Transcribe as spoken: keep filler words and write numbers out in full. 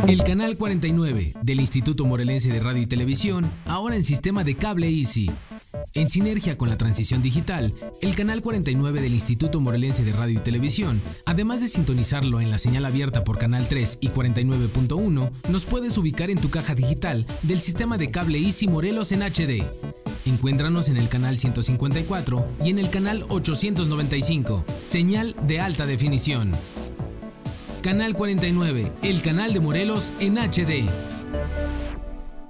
El canal cuarenta y nueve del Instituto Morelense de Radio y Televisión, ahora en sistema de cable Easy. En sinergia con la transición digital, el canal cuarenta y nueve del Instituto Morelense de Radio y Televisión, además de sintonizarlo en la señal abierta por Canal tres y cuarenta y nueve punto uno, nos puedes ubicar en tu caja digital del sistema de cable Easy Morelos en H D. Encuéntranos en el canal ciento cincuenta y cuatro y en el canal ochocientos noventa y cinco, señal de alta definición. Canal cuarenta y nueve, el canal de Morelos en H D.